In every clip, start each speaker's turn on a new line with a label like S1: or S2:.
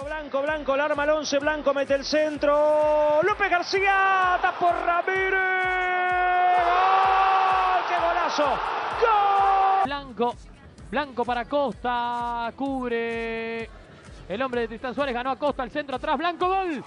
S1: Blanco, la arma el 11, Blanco mete el centro. López García, tapó Ramírez. ¡Gol! ¡Qué golazo! ¡Gol!
S2: Blanco para Costa, cubre el hombre de Tristán Suárez, ganó a Costa, el centro atrás, Blanco, gol.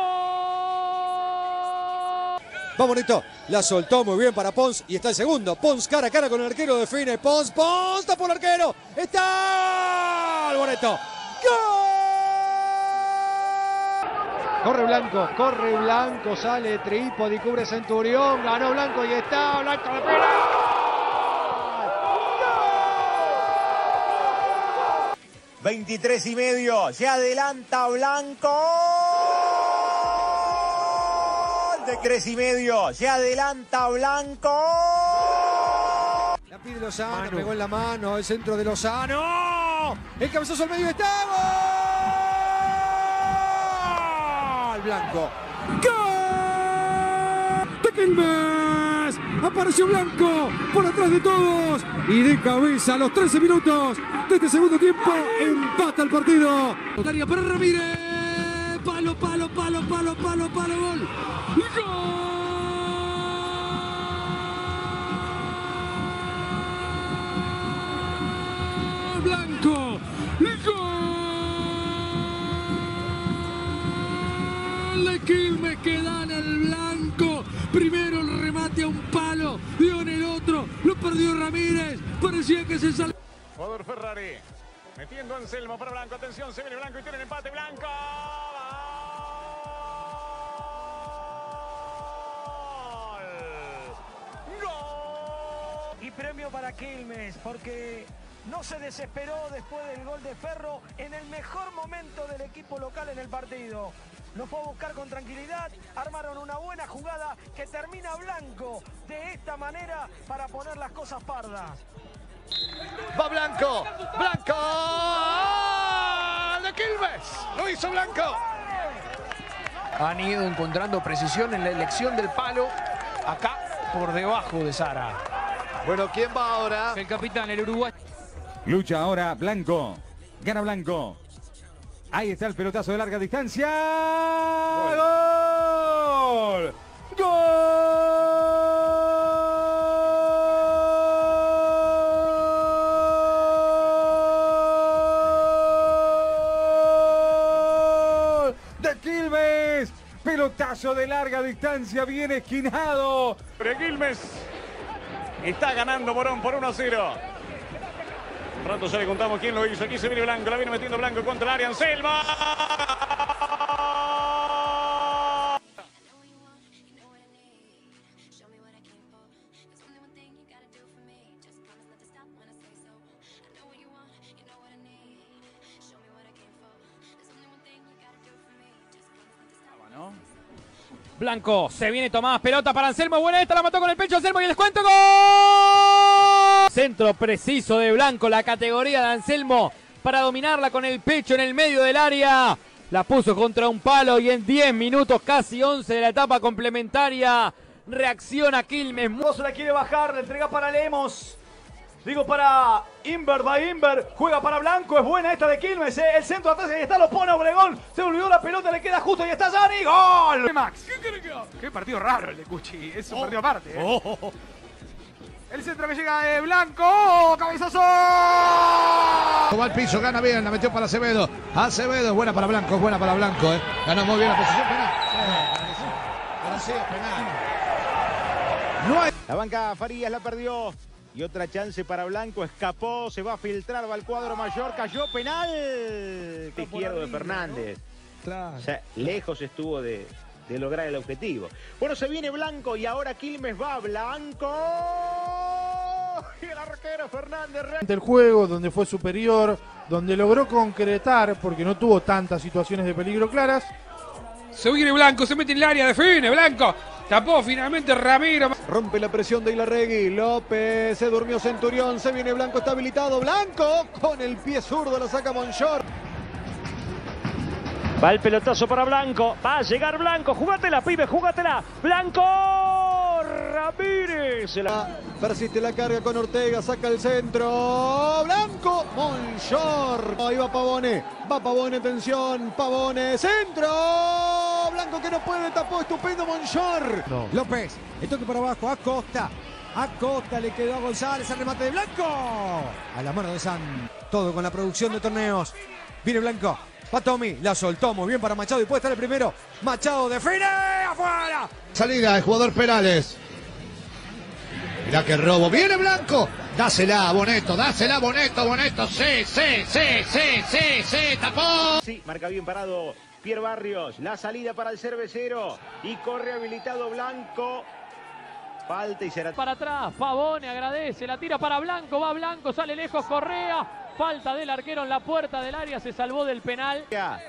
S2: ¡Gol!
S3: Va bonito, la soltó muy bien para Pons y está el segundo. Pons cara a cara con el arquero, define Pons, tapó el arquero. ¡Está! ¡El bonito! ¡Gol! Corre Blanco, sale Trípodi, cubre Centurión, ganó Blanco y está Blanco de pena.
S4: 23 y medio, se adelanta Blanco. De 3 y medio, se adelanta Blanco.
S3: La pide Lozano, pegó en la mano, el centro de Lozano. El cabezazo al medio está. ¡Gol! Blanco. ¡Gol! ¡De Quilmes! Apareció Blanco por atrás de todos. Y de cabeza a los 13 minutos de este segundo tiempo empata el partido.
S5: Daría para Ramírez. Palo, gol. ¡Gol! Blanco. ¡Gol de Quilmes que dan al Blanco! Primero el remate a un palo, dio en el otro, lo perdió Ramírez, parecía que se salió.
S6: Jugador Ferrari, metiendo Anselmo para Blanco, atención, se viene Blanco y tiene el empate, Blanco.
S1: ¡Gol! Y premio para Quilmes, porque no se desesperó después del gol de Ferro en el mejor momento del equipo local en el partido. Lo fue a buscar con tranquilidad, armaron una buena jugada que termina Blanco de esta manera para poner las cosas pardas.
S3: Va Blanco, de Quilmes, lo hizo Blanco.
S7: Han ido encontrando precisión en la elección del palo, acá por debajo de Sara.
S3: Bueno, ¿quién va ahora?
S2: El capitán, el uruguayo.
S8: Lucha ahora Blanco, gana Blanco. Ahí está el pelotazo de larga distancia. ¡Gol! ¡Gol! De Quilmes. Pelotazo de larga distancia, bien esquinado.
S6: Pero Quilmes está ganando Morón por 1-0. Pronto ya le contamos quién lo hizo. Aquí se viene Blanco, la viene metiendo Blanco contra el área. Anselmo.
S2: Blanco, se viene Tomás, pelota para Anselmo, buena esta, la mató con el pecho Anselmo y el descuento, ¡gol! Centro preciso de Blanco, la categoría de Anselmo para dominarla con el pecho en el medio del área. La puso contra un palo y en 10 minutos, casi 11 de la etapa complementaria, reacciona Quilmes.
S1: Se la quiere bajar, la entrega para Lemos. Digo para Inver, va Inver, juega para Blanco, es buena esta de Quilmes, el centro atrás, ahí está, lo pone Obregón, se olvidó la pelota, le queda justo y está Zani, ¡gol!
S5: Max, qué partido raro el de Cuchi, es un partido aparte. El centro que llega de Blanco, cabezazo.
S3: Va al piso, gana bien, la metió para Acevedo. Acevedo es buena para Blanco, Ganó muy bien la posición penal. Ahora sí, penal.
S4: No hay... La banca Farías la perdió. Y otra chance para Blanco, escapó, se va a filtrar, va al cuadro mayor, cayó, penal. Izquierdo de Fernández.
S3: Claro.
S4: O sea, lejos estuvo de lograr el objetivo. Bueno, se viene Blanco y ahora Quilmes va Blanco. Y el arquero Fernández.
S9: El juego donde fue superior, donde logró concretar, porque no tuvo tantas situaciones de peligro claras.
S5: Se viene Blanco, se mete en el área, define Blanco. Tapó finalmente Ramiro.
S3: Rompe la presión de Ilarregui. López, se durmió Centurión. Se viene Blanco, está habilitado. Blanco con el pie zurdo, lo saca Monchor.
S1: Va el pelotazo para Blanco, va a llegar Blanco, jugátela, pibe, jugátela. Blanco, Ramírez.
S10: Persiste la carga con Ortega, saca el centro. Blanco, Monchor. Ahí va Pavone, atención, Pavone, centro. Blanco que no puede, tapó, estupendo Monchor.
S3: No. López, el toque para abajo, Acosta le quedó a González, el remate de Blanco. A la mano de San. Todo con la producción de torneos. Viene Blanco. Va Tommy, la soltó muy bien para Machado y puede estar el primero. Machado define, afuera.
S10: Salida de jugador penales. Mirá que robo, viene Blanco. Dásela, Boneto, sí, tapó.
S4: Sí, marca bien parado Pierre Barrios. La salida para el cervecero. Y corre habilitado Blanco. Falta y será...
S2: Para atrás, Pavone agradece, la tira para Blanco, va Blanco, sale lejos Correa. Falta del arquero en la puerta del área, se salvó del penal.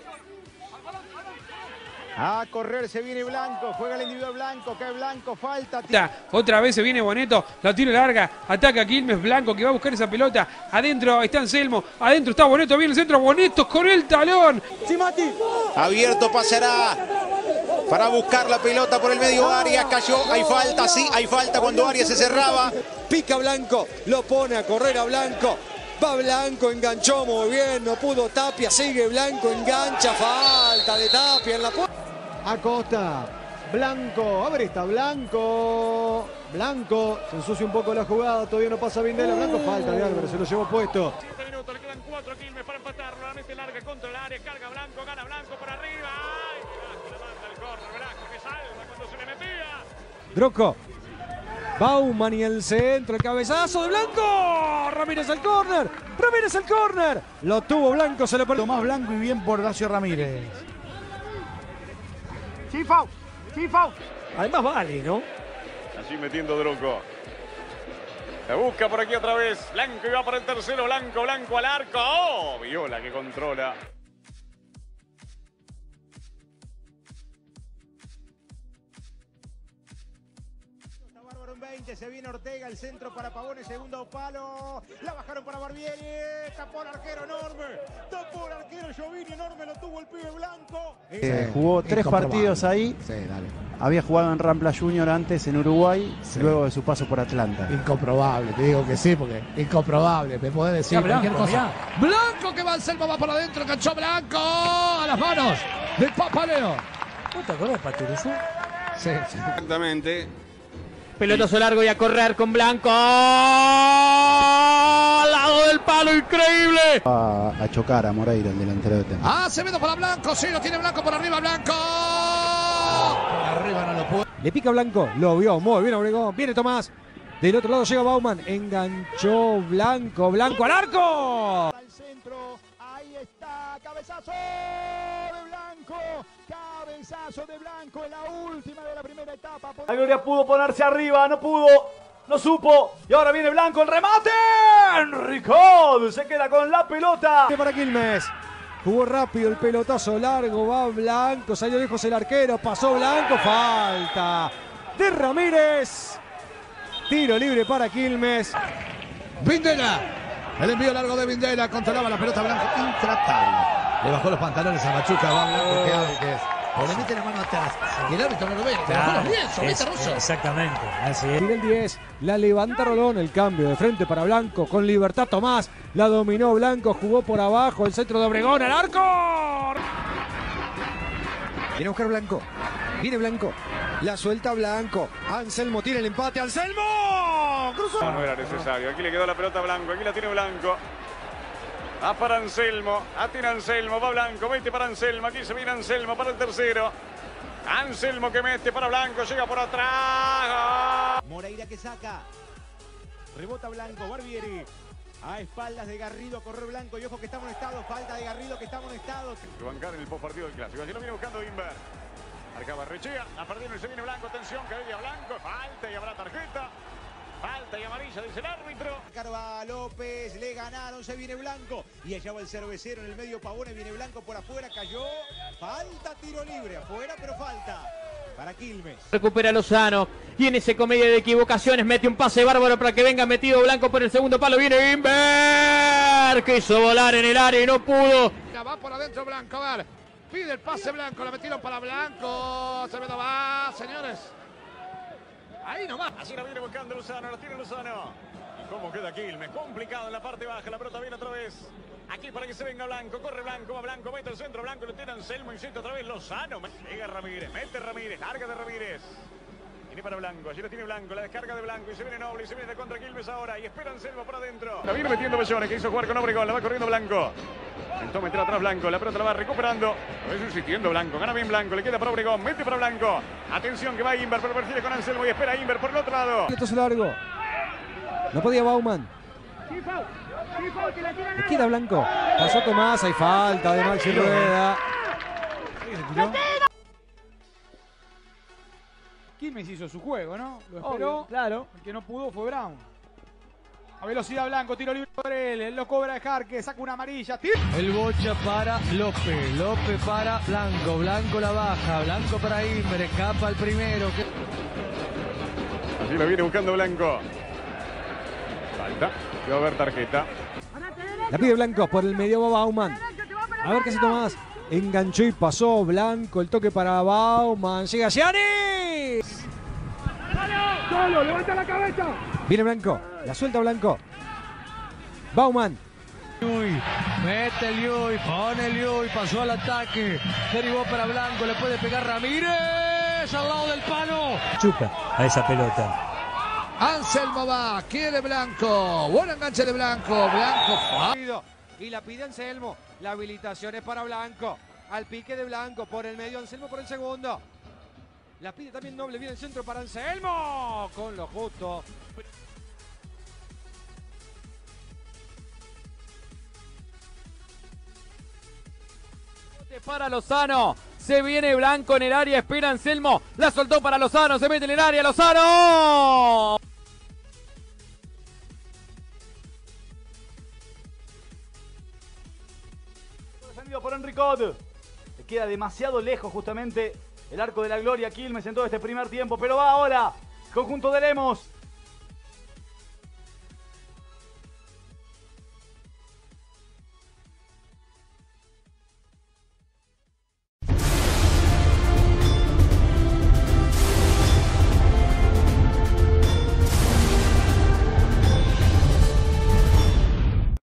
S4: A correr se viene Blanco, juega el individual Blanco, cae Blanco, falta.
S11: Otra vez se viene Boneto, la tiro larga, ataca Quilmes, Blanco que va a buscar esa pelota. Adentro está Anselmo, adentro está Boneto, viene el centro, Boneto con el talón.
S4: Sí, Mati. Abierto pasará para buscar la pelota por el medio área, cayó, hay falta, sí, hay falta cuando Arias se cerraba.
S10: Pica Blanco, lo pone a correr a Blanco. Va Blanco, enganchó muy bien, no pudo Tapia, sigue Blanco, engancha, falta de Tapia en la puerta. Acosta, Blanco, a ver está Blanco, se ensucia un poco la jugada, todavía no pasa Vindela, Blanco, falta de Álvarez, se lo llevó puesto.
S6: 7 minutos, le quedan 4 Quilmes para empatar, nuevamente larga contra el área, carga Blanco, gana Blanco por arriba, ¡ay! Velasco le manda el córner, Velasco que salva cuando se le metía.
S3: Droco. Bauman y el centro, el cabezazo de Blanco. Ramírez al córner. Lo tuvo Blanco, se lo perdió.
S9: Más Blanco y bien por Dacio Ramírez.
S1: Chifau. Además vale, ¿no?
S6: Así metiendo Droco. Se busca por aquí otra vez. Blanco y va para el tercero. Blanco al arco. ¡Oh! Viola que controla.
S4: Se viene Ortega, el centro para Pavone, segundo palo, la bajaron para Barbieri, tapó el arquero enorme, Giovini enorme, lo tuvo el pibe Blanco.
S12: Jugó 3 partidos ahí, había jugado en Rampla Junior antes en Uruguay, luego de su paso por Atlanta.
S7: Incomprobable, te digo que sí, porque incomprobable, me podés decir cualquier cosa. Blanco que va al Selva, va para adentro, enganchó Blanco a las manos del Papa Leo.
S1: ¿No te acuerdas de Paturuzú?
S7: Sí.
S6: Exactamente.
S2: Pelotazo largo y a correr con Blanco. Al lado del palo, increíble.
S12: A chocar a Moreira, el delantero de Temple.
S7: Acevedo para Blanco, sí, lo tiene Blanco por arriba, Blanco. Por arriba no lo pudo.
S3: Le pica Blanco, lo vio muy bien Obregón. Viene Tomás. Del otro lado llega Bauman. Enganchó Blanco al arco.
S10: Al centro, ahí está, cabezazo de Blanco en la última de la primera etapa.
S1: La Gloria pudo ponerse arriba, no pudo, no supo. Y ahora viene Blanco, el remate. Enricod se queda con la pelota.
S3: Para Quilmes. Jugó rápido el pelotazo largo, va Blanco, salió lejos el arquero, pasó Blanco, falta de Ramírez. Tiro libre para Quilmes.
S7: Vindela, el envío largo de Vindela, controlaba la pelota Blanco, intratable. Le bajó los pantalones a Machuca, va Blanco, que es. O le mete la mano atrás. Y el árbitro no lo ve. Claro, bien, Russo.
S1: Exactamente. Así es.
S3: Tira el 10. La levanta Rolón. El cambio de frente para Blanco. Con libertad Tomás. La dominó Blanco. Jugó por abajo. El centro de Obregón. ¡Al arco! Viene a buscar Blanco. Viene Blanco. La suelta Blanco. Anselmo tiene el empate. ¡Anselmo! ¡Cruzó!
S6: No era necesario. Aquí le quedó la pelota a Blanco. Aquí la tiene Blanco. Va para Anselmo, atira Anselmo, va Blanco, mete para Anselmo, aquí se viene Anselmo para el tercero. Anselmo que mete para Blanco, llega por atrás.
S4: Moreira que saca, rebota Blanco, Barbieri. A espaldas de Garrido, corre Blanco y ojo que está amonestado, falta de Garrido que está amonestado.
S6: Que bancar en el postpartido del Clásico, así lo viene buscando Inver. Marcaba Rechea, la perdieron y se viene Blanco, atención, que viene Blanco, falta y habrá tarjeta. Falta y amarilla, dice el árbitro.
S4: Carva López, le ganaron, se viene Blanco. Y allá va el cervecero en el medio Pavone, viene Blanco por afuera, cayó. Falta, tiro libre, afuera, pero falta. Para Quilmes.
S2: Recupera Lozano. Y en ese comedia de equivocaciones mete un pase bárbaro para que venga metido Blanco por el segundo palo. Viene Inver. Quiso volar en el área y no pudo.
S7: Ya va por adentro Blanco, a ver. Pide el pase Blanco, la metieron para Blanco. Se me va, señores. Ahí nomás.
S6: Así la viene buscando Lozano, la tiene Lozano. ¿Cómo queda Quilmes? Complicado en la parte baja, la pelota viene otra vez. Aquí para que se venga Blanco, corre Blanco, va Blanco, mete el centro, Blanco, lo tiene Anselmo, insiste otra vez Lozano. Llega Ramírez, mete Ramírez, larga de Ramírez. Viene para Blanco, allí lo tiene Blanco, la descarga de Blanco y se viene Noble y se viene de contra Quilmes ahora y espera Anselmo por adentro. La viene metiendo Bellones, que hizo jugar con Obregón, la va corriendo Blanco. Intentó meter atrás Blanco, la pelota la va recuperando. Lo ves insistiendo Blanco, gana bien Blanco, le queda para Obregón, mete para Blanco. Atención que va Inver, pero perfile con Anselmo y espera Inver por el otro lado.
S3: Entonces largo. No podía Bauman. Le queda Blanco. Pasó Tomás, hay falta de Maxi Rueda.
S13: Quilmes hizo su juego, ¿no? Lo esperó.
S14: Obvio, claro.
S13: El que no pudo fue Brown. A velocidad Blanco, tiro libre por él lo cobra de Jarque, saca una amarilla.
S7: El bocha para López, López para Blanco, Blanco la baja, Blanco para Inver, escapa el primero.
S6: Así lo viene buscando Blanco. Falta, que va a haber tarjeta.
S3: La pide Blanco por el medio, va Bauman. A ver qué hace Tomás. Enganchó y pasó Blanco, el toque para Bauman. Llega Gianni.
S5: ¡Solo, levanta la cabeza!
S3: Viene Blanco, la suelta Blanco. Bauman.
S7: Liuy, mete el Liuy, pone el Liuy, pasó al ataque. Derivó para Blanco, le puede pegar Ramírez al lado del palo.
S14: Chupa a esa pelota.
S7: Anselmo va, quiere Blanco. Buen enganche de Blanco. Blanco.
S3: Y la pide Anselmo. La habilitación es para Blanco. Al pique de Blanco por el medio, Anselmo por el segundo. La pide también Noble, viene el centro para Anselmo. Con lo justo.
S2: Para Lozano. Se viene Blanco en el área, espera Anselmo. La soltó para Lozano, se mete en el área, Lozano.
S14: Defendido por Enricot. Le queda demasiado lejos justamente el arco de la gloria Quilmes en todo este primer tiempo. Pero va ahora. Conjunto de Lemos.